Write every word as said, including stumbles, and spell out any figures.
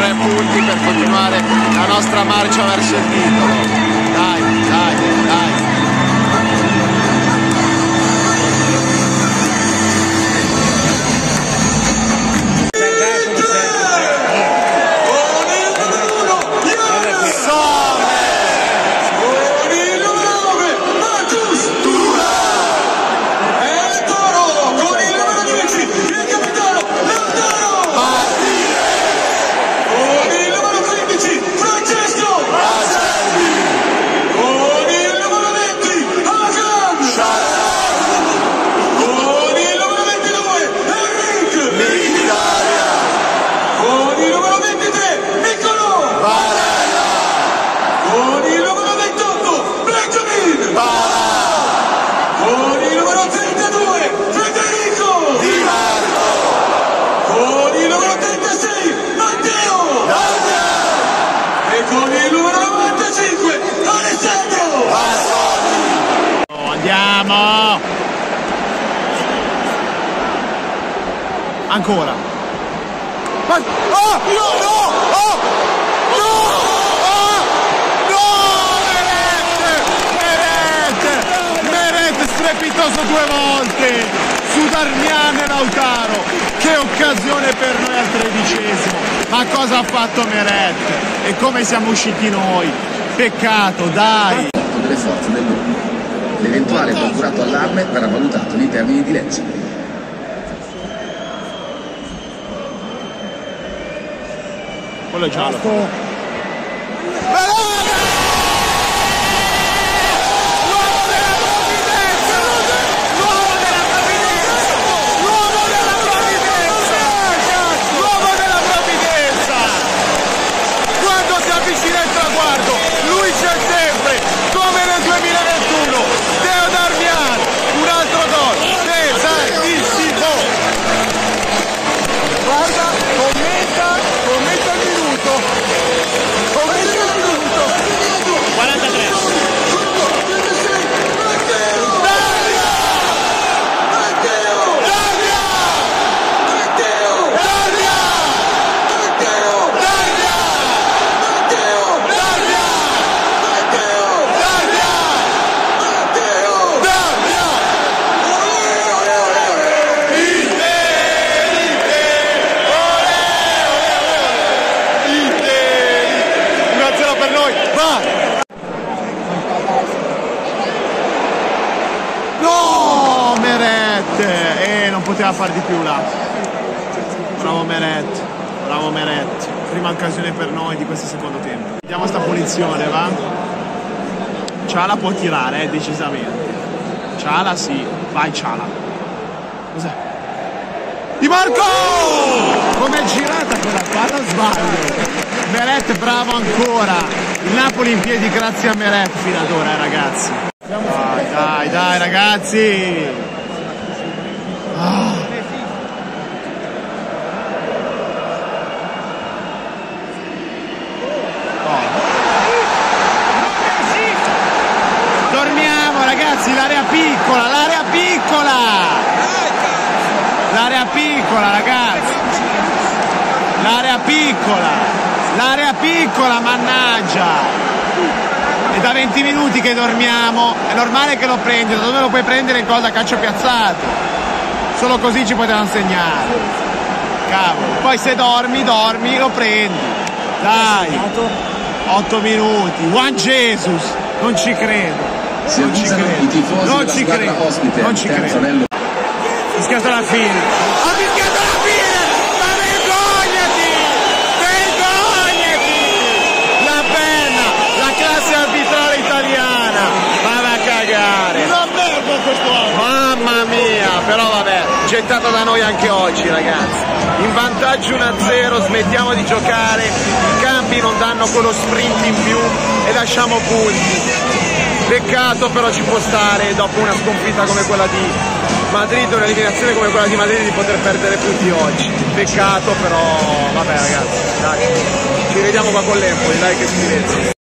tre punti per continuare la nostra marcia verso il titolo. Dai, dai, dai. Andiamo! Ancora! Ma... Oh! No! No! Oh! No! Oh! No! Meret! Meret! Meret strepitoso due volte! Su Darmian e Lautaro! Che occasione per noi al tredicesimo! Ma cosa ha fatto Meret? E come siamo usciti noi? Peccato, dai! Delle forze dell'uomo. L'eventuale procurato allarme verrà valutato nei termini di legge. Quello è giallo. No, Meret! Eh, non poteva far di più là. Bravo Meret, bravo Meret. Prima occasione per noi di questo secondo tempo. Vediamo sta punizione, va? Ciala può tirare, eh, decisamente. Ciala sì, vai Ciala. Cos'è? Di Marco! Com'è girata quella palla? Sbaglio. Meret bravo ancora. Il Napoli in piedi grazie a Meret fino ad ora, eh, ragazzi. Dai, dai, dai, ragazzi! Ah. Oh. Dormiamo, ragazzi, l'area piccola, l'area piccola! L'area piccola, ragazzi! L'area piccola! L'area piccola, mannaggia! È da venti minuti che dormiamo, è normale che lo prendi, da dove lo puoi prendere in cosa? Calcio piazzato, solo così ci potevano segnare, cavolo, poi se dormi, dormi, lo prendi, dai, otto minuti, Juan Jesus, non ci credo, non ci credo, non ci credo, non ci credo, fischiato alla fine, ha fischiato alla fine, ma vergognati, vergognati, la penna, la classe arbitrale italiana, va a cagare, una merda questo anno, mamma mia, però vabbè, gettato da noi anche oggi ragazzi, in vantaggio uno a zero, smettiamo di giocare, i cambi non danno quello sprint in più e lasciamo punti, peccato però ci può stare dopo una sconfitta come quella di Madrid, un'eliminazione come quella di Madrid di poter perdere punti oggi, peccato però vabbè ragazzi, dai, ci vediamo qua con l'Empoli, dai che si vede.